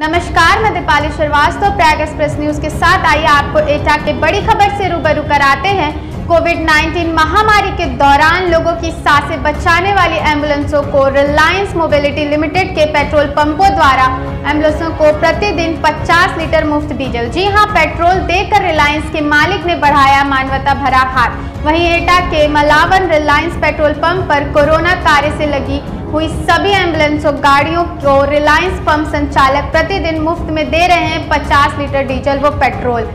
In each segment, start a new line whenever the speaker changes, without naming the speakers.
नमस्कार, मैं Deepali Srivastava Prayag express news के साथ आइए आपको एटा के बड़ी खबर से रूबरू कराते हैं। कोविड-19 महामारी के दौरान लोगों की सांसें बचाने वाली एम्बुलेंसों को रिलायंस मोबिलिटी लिमिटेड के पेट्रोल पंपों द्वारा एम्बुलेंसों को प्रतिदिन 50 लीटर मुफ्त डीजल। जी हां, पेट्रोल देकर रिलायंस के मालिक ने बढ़ाया मानवता भरा हाथ। वहीं एटा के मलावन रिलायंस पेट्रोल पंप पर कोरोना कार्य से लगी हुई सभी एम्बुलेंसों गाड़ियों को रिलायंस पंप संचालक प्रतिदिन मुफ्त में दे रहे हैं 50 लीटर डीजल व पेट्रोल।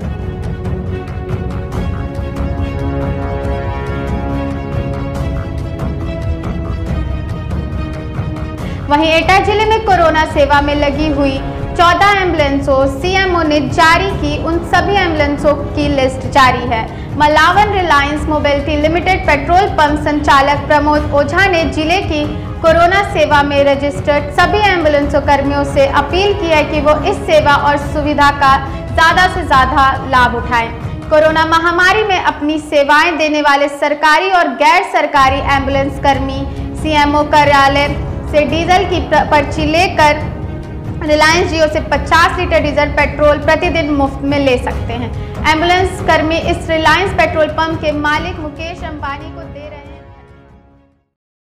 वहीं एटा जिले में कोरोना सेवा में लगी हुई 14 एम्बुलेंसों सीएमओ ने जारी की उन सभी एम्बुलेंसों की लिस्ट जारी है। Malawan Reliance mobility limited petrol pump संचालक प्रमोद ओझा ने जिले की कोरोना सेवा में रजिस्टर्ड सभी एम्बुलेंसों कर्मियों से अपील की है कि वो इस सेवा और सुविधा का ज़्यादा से ज़्यादा लाभ उठाएं। कोरोना महामारी में अपनी सेवाएं देने वाले सरकारी और गैर सरकारी एम्बुलेंस कर्मी सीएमओ कार्यालय से डीजल की पर्ची लेकर रिलायंस जियो से 50 लीटर डीजल पेट्रोल प्रतिदिन मुफ्त में ले सकते हैं। एम्बुलेंस कर्मी इस रिलायंस पेट्रोल पंप के मालिक मुकेश अंबानी को